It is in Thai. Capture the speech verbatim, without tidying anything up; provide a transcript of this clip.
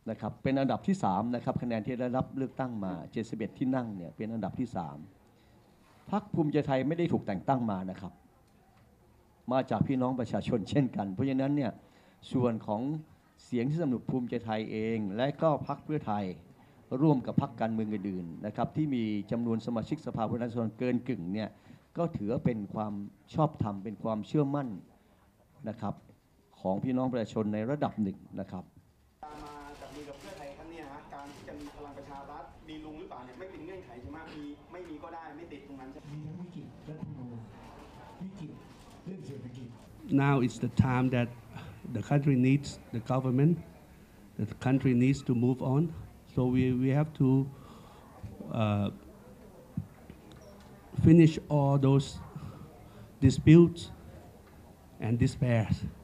นะครับเป็นอันดับที่สามนะครับคะแนนที่ได้รับเลือกตั้งมาเจ็ดสิบเอ็ดที่นั่งเนี่ยเป็นอันดับที่สามพรรคภูมิใจไทยไม่ได้ถูกแต่งตั้งมานะครับมาจากพี่น้องประชาชนเช่นกันเพราะฉะนั้นเนี่ยส่วนของเสียงที่สนับสนุนภูมิใจไทยเองและก็พรรคเพื่อไทยร่วมกับพรรคการเมืองอื่นๆนะครับที่มีจำนวนสมาชิกสภาผู้แทนราษฎรเกินกึ่งเนี่ยก็ถือเป็นความชอบธรรมเป็นความเชื่อมั่นนะครับของพี่น้องประชาชนในระดับหนึ่งนะครับมาจับมือกับเพื่อไทยครั้งนี้ฮะการที่จะมีพลังประชารัฐมีลุงหรือเปล่าเนี่ยไม่เป็นเงื่อนไขใช่ไหมมีไม่มีก็ได้ไม่ติดตรงนั้นใช่ไหมมีทั้งวิกฤตรัฐธรรมนูญวิกฤตเรื่องเศรษฐกิจ Now is the time that the country needs the government. That the country needs to move on. So we we have to uh, finish all those disputes and despairs.